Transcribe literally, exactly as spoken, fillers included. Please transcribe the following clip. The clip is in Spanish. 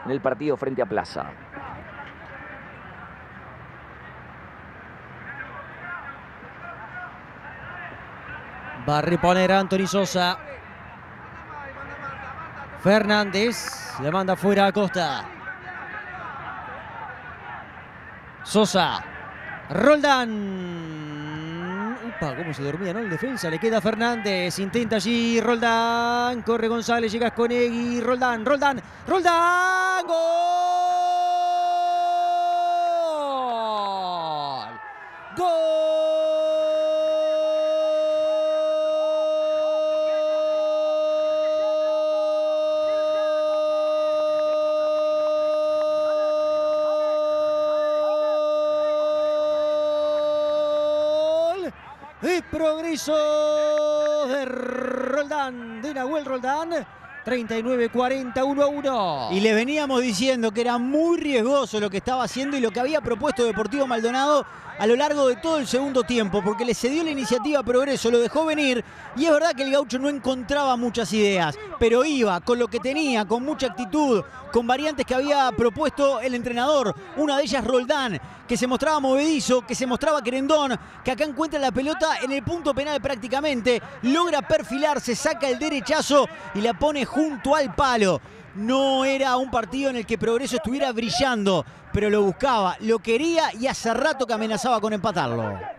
en el partido frente a Plaza. Va a reponer a Anthony Sosa. Fernández le manda fuera a Costa. Sosa. Roldán. Upa, cómo se dormía, ¿no? El defensa. Le queda Fernández. Intenta allí Roldán. Corre González. Llega Sconegui. Roldán. Roldán. Roldán. ¡Gol! ¡Gol! Y progreso de Roldán, de Nahuel Roldán, treinta y nueve cuarenta, uno a uno. Y le veníamos diciendo que era muy riesgoso lo que estaba haciendo y lo que había propuesto Deportivo Maldonado a lo largo de todo el segundo tiempo, porque le cedió la iniciativa a Progreso, lo dejó venir, y es verdad que el gaucho no encontraba muchas ideas, pero iba con lo que tenía, con mucha actitud, con variantes que había propuesto el entrenador, una de ellas Roldán, que se mostraba movedizo, que se mostraba querendón, que acá encuentra la pelota en el punto penal prácticamente, logra perfilarse, saca el derechazo y la pone junto al palo. No era un partido en el que Progreso estuviera brillando, pero lo buscaba, lo quería y hace rato que amenazaba con empatarlo.